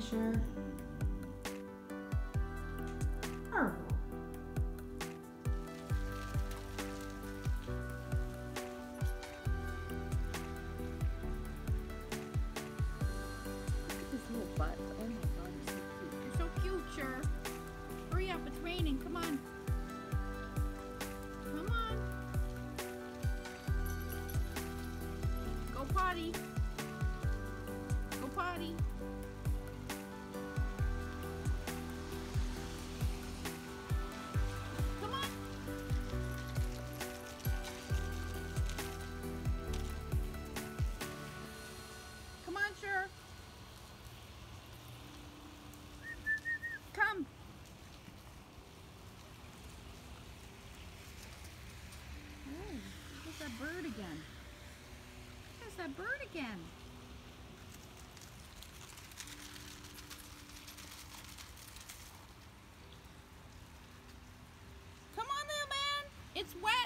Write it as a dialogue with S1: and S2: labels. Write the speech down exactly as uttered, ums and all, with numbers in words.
S1: Sher. Arr.
S2: Butt. Oh my god, you're so cute. You're so cute, Sher. Hurry up, it's raining. Come on. Come on. Go potty. Go potty. Come on. Come on, Sher. Come. Oh, there's that bird again. There's that bird again. Come on, little man. It's wet.